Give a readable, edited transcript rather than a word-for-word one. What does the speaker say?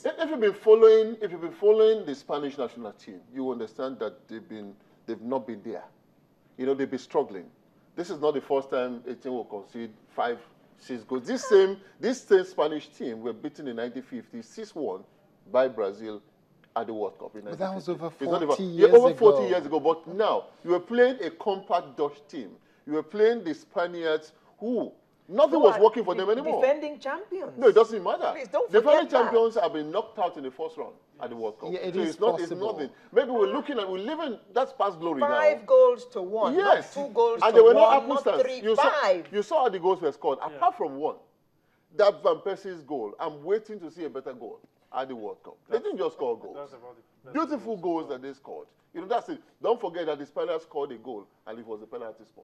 If you've been following the Spanish national team, you understand that they've not been there. You know, they've been struggling. This is not the first time a team will concede 5, 6 goals. This same Spanish team were beaten in 1950, 6-1 by Brazil at the World Cup in 1950. But that was over 40 years ago. Over 40 ago. years ago. But now, you were playing a compact Dutch team. You were playing the Spaniards who, nothing was working for them anymore. Defending champions. No, it doesn't matter. Please don't forget defending that. champions have been knocked out in the first round at the World Cup. Yeah, it so is it's not, possible. It's nothing. Maybe we're living, that's past glory now. 5 goals to 1, Yes. not 2 goals and to they were 1, not not apple 3, stands. 5. You saw how the goals were scored. Apart from one, that Van Persie's goal, I'm waiting to see a better goal at the World Cup. They didn't just score goals. Beautiful goals that they scored. You know, that's it. Don't forget that the Spaniards scored a goal, and it was a penalty spot.